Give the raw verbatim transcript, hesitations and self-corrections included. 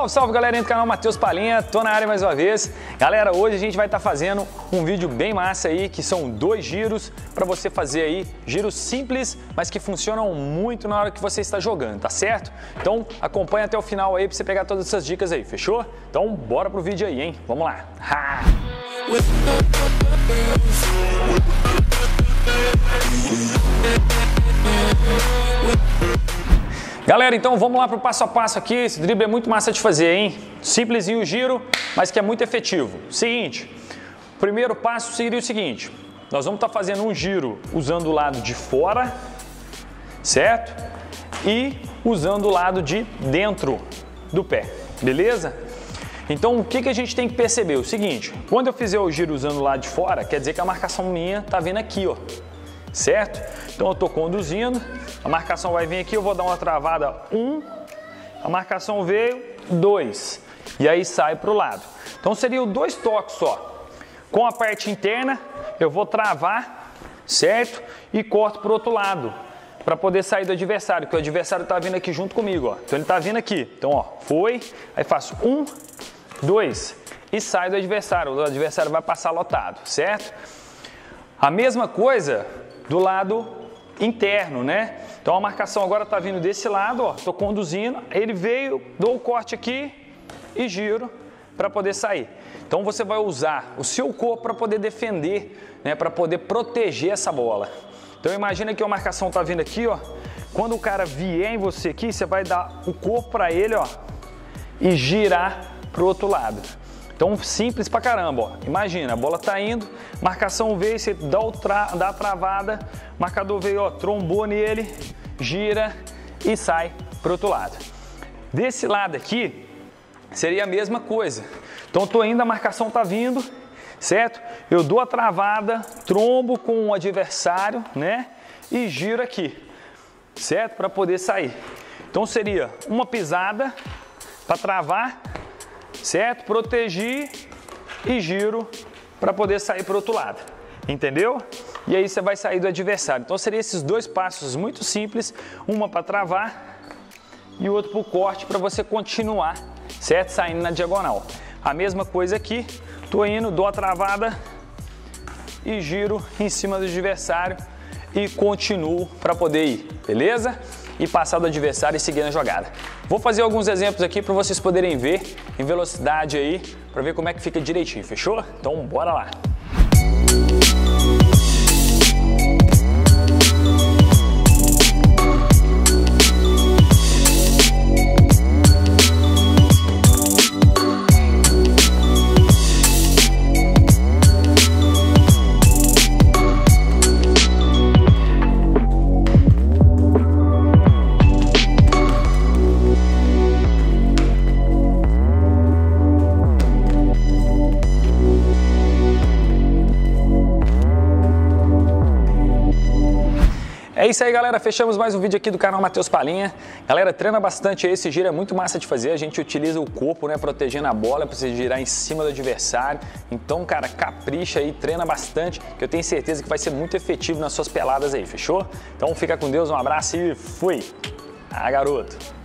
Salve, salve galerinha do canal Matheus Palinha, tô na área mais uma vez. Galera, hoje a gente vai estar tá fazendo um vídeo bem massa aí, que são dois giros para você fazer aí, giros simples, mas que funcionam muito na hora que você está jogando, tá certo? Então acompanha até o final aí para você pegar todas essas dicas aí, fechou? Então bora pro vídeo aí, hein? Vamos lá! Ha! Galera, então vamos lá para o passo a passo aqui. Esse drible é muito massa de fazer, hein? Simplesinho o giro, mas que é muito efetivo. Seguinte, o primeiro passo seria o seguinte: nós vamos estar tá fazendo um giro usando o lado de fora, certo? E usando o lado de dentro do pé, beleza? Então o que, que a gente tem que perceber? O seguinte, quando eu fizer o giro usando o lado de fora, quer dizer que a marcação minha tá vindo aqui, ó. Certo? Então eu estou conduzindo, a marcação vai vir aqui, eu vou dar uma travada, um, a marcação veio, dois, e aí sai para o lado. Então seriam dois toques só. Com a parte interna, eu vou travar, certo? E corto para o outro lado, para poder sair do adversário, porque o adversário está vindo aqui junto comigo, ó. Então ele está vindo aqui. Então, ó, foi, aí faço um, dois, e sai do adversário. O adversário vai passar lotado, certo? A mesma coisa do lado interno, né? Então a marcação agora tá vindo desse lado, ó, tô conduzindo, ele veio, dou o corte aqui e giro para poder sair. Então você vai usar o seu corpo para poder defender, né, para poder proteger essa bola. Então imagina que a marcação tá vindo aqui, ó, quando o cara vier em você aqui, você vai dar o corpo para ele, ó, e girar pro outro lado. Então simples pra caramba, ó. Imagina, a bola tá indo, marcação veio, você dá, o tra dá a travada, marcador veio, ó, trombou nele, gira e sai pro outro lado. Desse lado aqui, seria a mesma coisa. Então tô indo, a marcação tá vindo, certo? Eu dou a travada, trombo com o adversário, né? E giro aqui, certo? Para poder sair. Então seria uma pisada para travar, certo? Proteger e giro para poder sair para o outro lado, entendeu? E aí você vai sair do adversário. Então seriam esses dois passos muito simples, uma para travar e o outro para o corte, para você continuar, certo? Saindo na diagonal. A mesma coisa aqui, tô indo, dou a travada e giro em cima do adversário e continuo para poder ir, beleza? E passar do adversário e seguir na jogada. Vou fazer alguns exemplos aqui para vocês poderem ver em velocidade aí, para ver como é que fica direitinho, fechou? Então bora lá! É isso aí, galera, fechamos mais um vídeo aqui do canal Matheus Palinha. Galera, treina bastante aí, esse giro é muito massa de fazer, a gente utiliza o corpo, né, protegendo a bola para você girar em cima do adversário. Então, cara, capricha aí, treina bastante, que eu tenho certeza que vai ser muito efetivo nas suas peladas aí, fechou? Então fica com Deus, um abraço e fui! Ah, garoto!